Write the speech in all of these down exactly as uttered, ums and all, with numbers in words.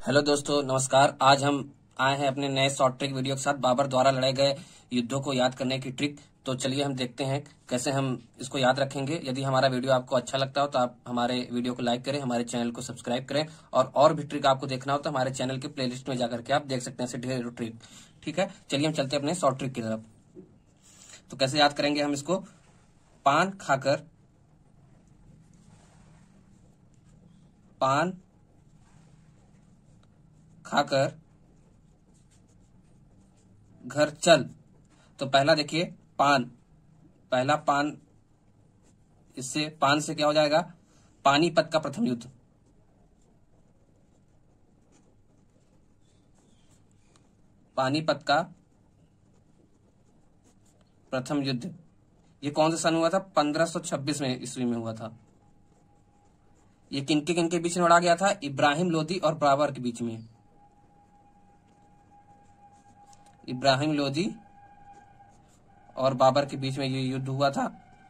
Hello दोस्तों, नमस्कार। आज हम आए हैं अपने नए शॉर्ट ट्रिक वीडियो के साथ बाबर द्वारा लड़ाए गए युद्धों को याद करने की ट्रिक। तो चलिए हम देखते हैं कैसे हम इसको याद रखेंगे। यदि हमारा वीडियो आपको अच्छा लगता हो तो आप हमारे वीडियो को लाइक करें, हमारे चैनल को सब्सक्राइब करें और और भी ट्रिक आपको देखना हो तो हमारे चैनल के प्लेलिस्ट में जाकर के आप देख सकते हैं ऐसे ढेर ट्रिक। ठीक है, चलिए हम चलते हैं अपने शॉर्ट ट्रिक की तरफ। तो कैसे याद करेंगे हम इसको? पान खाकर पान खाकर घर चल। तो पहला देखिए, पान, पहला पान, इससे पान से क्या हो जाएगा? पानीपत का प्रथम युद्ध। पानीपत का प्रथम युद्ध ये कौन से सन हुआ था? पंद्रह सौ छब्बीस में ईस्वी में हुआ था। ये किनके किनके बीच में लड़ा गया था? इब्राहिम लोदी और बाबर के बीच में। इब्राहिम लोदी और बाबर के बीच में ये युद्ध हुआ था।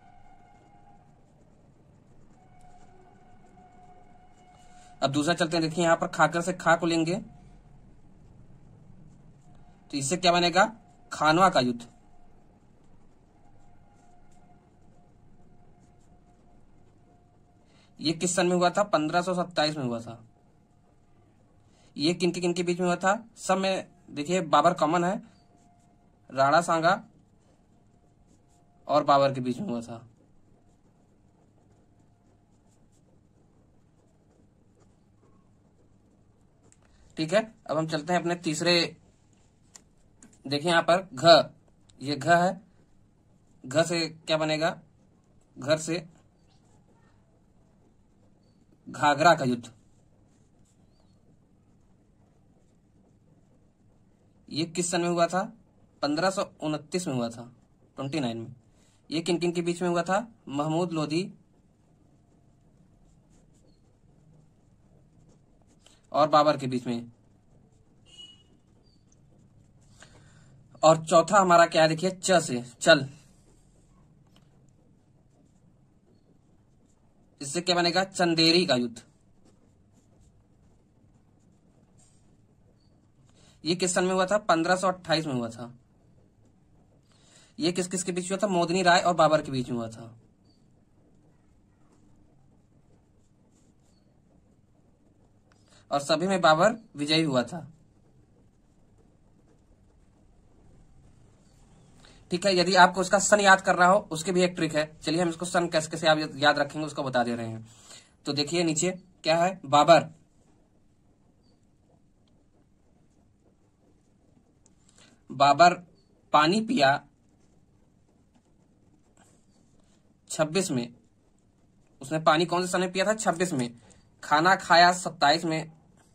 अब दूसरा चलते हैं। देखिए यहां पर खाकर से खा को लेंगे तो इससे क्या बनेगा? खानवा का युद्ध। ये किस सन में हुआ था? पंद्रह सौ सत्ताईस में हुआ था। ये किनके किनके बीच में हुआ था? सब में देखिए बाबर कॉमन है, राणा सांगा और बाबर के बीच में हुआ था। ठीक है, अब हम चलते हैं अपने तीसरे। देखिए यहां पर घ, ये घ है। घ से क्या बनेगा? घर से घाघरा का युद्ध। ये किस सन में हुआ था? पंद्रह सौ उनतीस में हुआ था, ट्वेंटी नाइन में। ये किन किन के बीच में हुआ था? महमूद लोदी और बाबर के बीच में। और चौथा हमारा क्या है? देखिए च से चल। इससे क्या बनेगा? चंदेरी का युद्ध। ये किस सन में हुआ था? पंद्रह सौ अट्ठाईस में हुआ था। ये किस किस के बीच हुआ था? मोदनी राय और बाबर के बीच में हुआ था। और सभी में बाबर विजयी हुआ था। ठीक है, यदि आपको उसका सन याद करना हो उसकी भी एक ट्रिक है। चलिए हम इसको सन कैसे कैसे आप याद रखेंगे उसको बता दे रहे हैं। तो देखिए नीचे क्या है? बाबर, बाबर पानी पिया छब्बीस में। उसने पानी कौन से सन में पिया था? छब्बीस में। खाना खाया सत्ताईस में।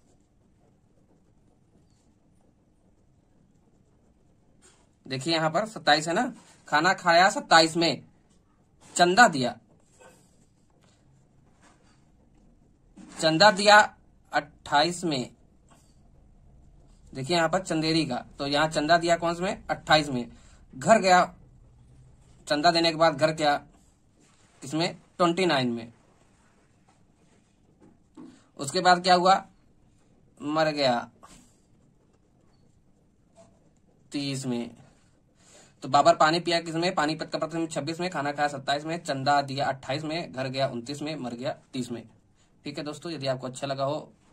देखिए यहां पर सत्ताईस है ना। खाना खाया सत्ताईस में। चंदा दिया, चंदा दिया अट्ठाईस में। देखिए यहां पर चंदेरी का, तो यहां चंदा दिया कौन से में? अट्ठाईस में। घर गया, चंदा देने के बाद घर गया इसमें ट्वेंटी नाइन में। उसके बाद क्या हुआ? मर गया तीस में। तो बाबर पानी पिया किसमें? पानीपत का प्रथम छब्बीस में, खाना खाया सत्ताईस में, चंदा दिया अट्ठाईस में, घर गया उनतीस में, मर गया तीस में। ठीक है दोस्तों, यदि आपको अच्छा लगा हो